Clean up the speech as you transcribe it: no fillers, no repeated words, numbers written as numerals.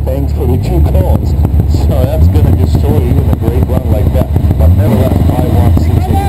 thankfully 2 cones. So that's going to destroy even a great run like that. But nevertheless, I want CC